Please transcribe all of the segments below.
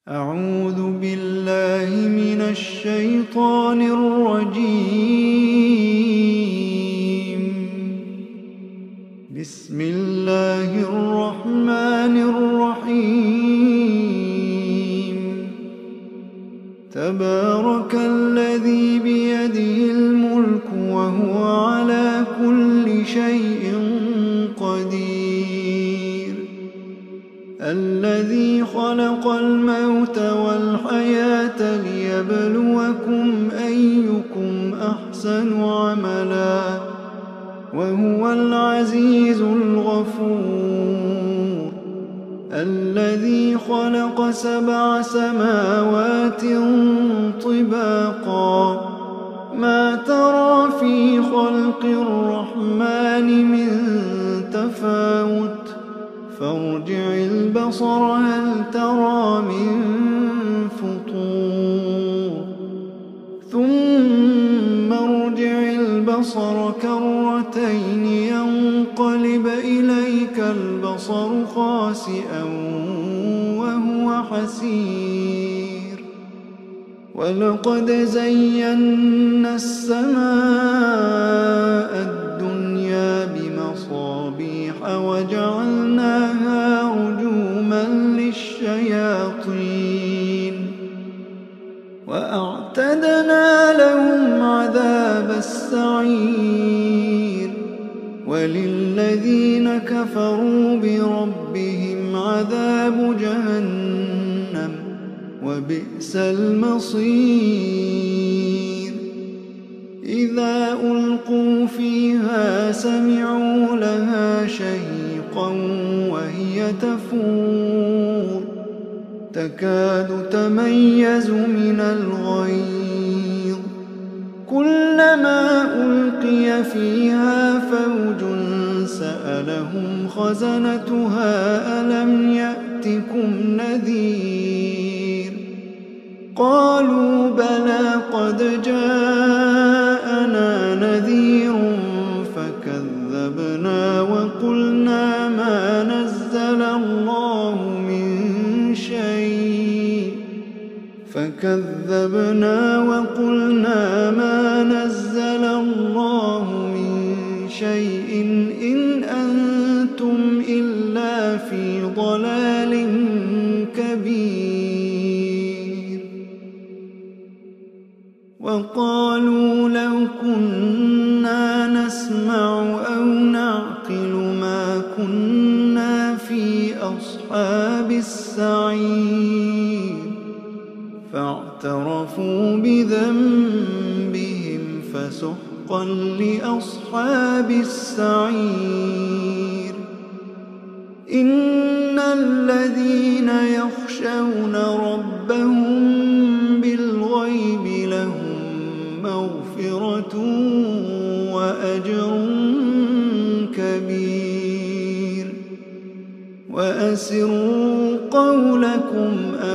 أعوذ بالله من الشيطان الرجيم. بسم الله الرحمن الرحيم. تبارك الذي بيده الملك وهو على كل شيء قدير. الذي خلق الموت والحياة ليبلوكم أيكم أحسن عملا وهو العزيز الغفور. الذي خلق 7 سماوات طباقا ما ترى في خلق الرحمن من تفاوت فارجع البصر هل ترى من فطور ثم ارجع البصر كرتين ينقلب إليك البصر خاسئا وهو حسير. ولقد زينا السماء الدنيا بمصابيح وجعلناها رجوما للشياطين وأعتدنا لهم عذاب السعير. وللذين كفروا بربهم عذاب جهنم وبئس المصير. إذا ألقوا فيها سمعوا لها شهيقا وهي تفور تكاد تميز من الغيظ. كلما ألقي فيها فوج سألهم خزنتها ألم يأتكم نذير قالوا بلى قد جاءنا نذير فكذبنا وقلنا ما نزل الله من شيء إن أنتم إلا في ضلال كبير. وقالوا لو كنا نسمع أو نعقل ما كنا في أصحاب السعير فاعترفوا بذنبهم فسحقا لأصحاب السعير. إن الذين يخشون ربهم بالغيب لهم مغفرة وأجر كبير. وأسروا قولكم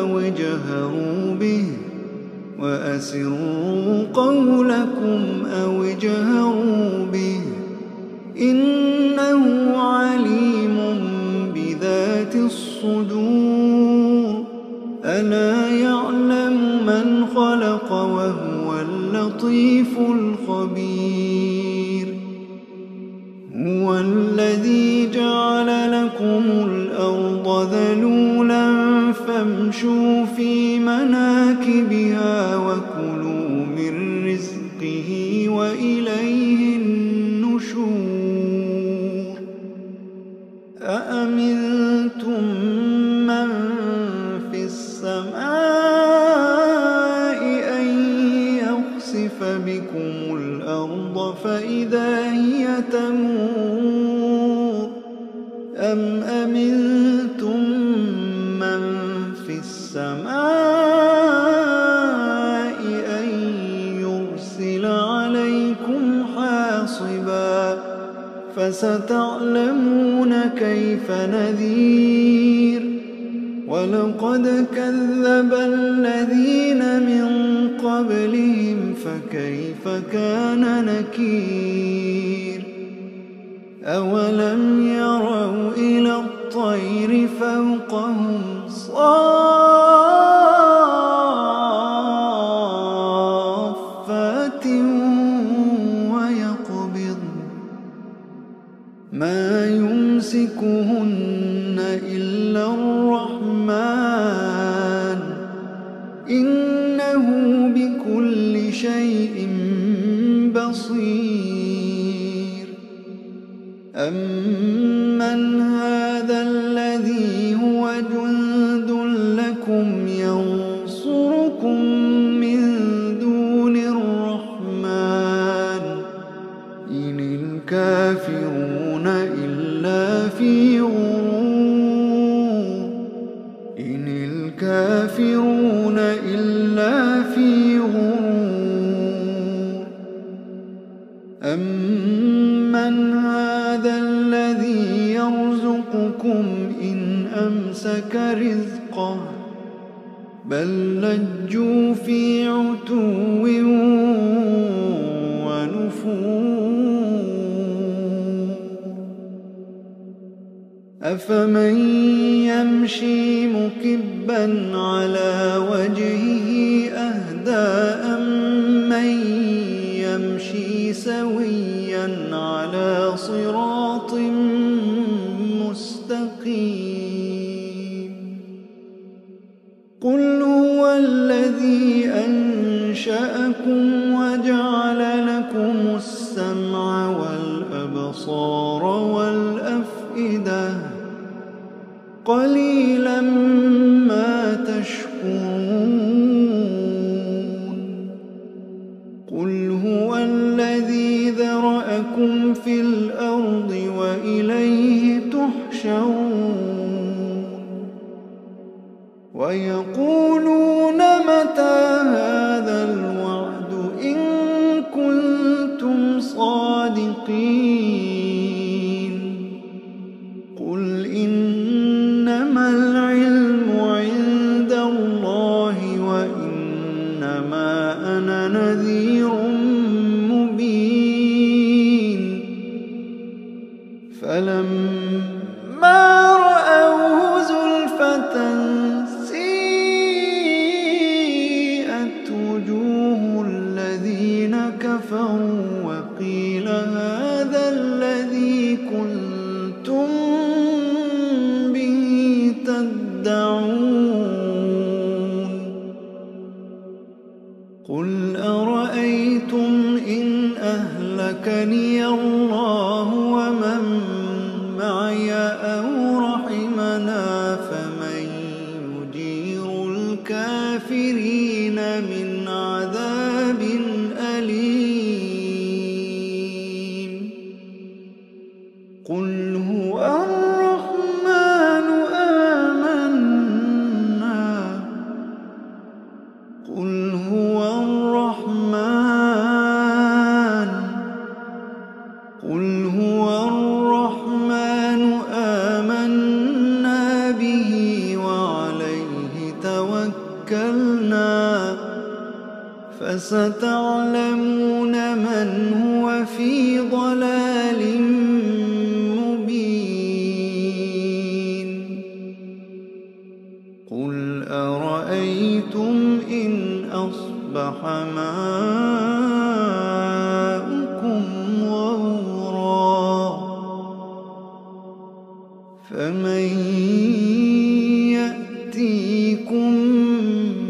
أو اجهروا به إنه عليم بذات الصدور. ألا يعلم من خلق وهو اللطيف الخبير. هو الذي جعل لكم الأرض ذلولا فامشوا في مناكبها وكلوا من رزقه وإليه النشور. أأمنتم من في السماء أن يخسف بكم الأرض فإذا هي تمور أم أمنتم من في السماء أن يرسل عليكم حاصبا فستعلمون كيف نذير. ولقد كذب الذين من قبلهم فكيف كان نكير. أولم يروا إلى الطير فوقهم صافات الكافرون إلا في غرور. أمن هذا الذي يرزقكم إن أمسك رزقه بل لجوا في عتو ونفور. أفمن يمشي مكبا على وجهه أهدى أمن يمشي سويا على صراط مستقيم. قل هو الذي أنشأكم وجعل لكم السمع والأبصار والأفئدة قليلا ما تشكرون. قل هو الذي ذرأكم في الأرض وإليه تحشرون. ويقولون متى هذا الوعد إن كنتم صادقين. قل إنما العلم عند الله وإنما أنا نذير مبين. فلما رأوه زلفة سيئت وجوه الذين كفروا وقيل هذا الذي كنتم به تدعون. قل أرأيتم إن أهلكني الله ومن معي أو رحمنا فمن يجير الكافرين من عذاب أليم. قل هو الرحمن آمنا. قل هو الرحمن. قل هو الرحمن آمنا به وعليه توكلنا فستعلمون من هو في ضلال مبين. قل أرأيتم إن أصبح ماؤكم غورا فمن يأتيكم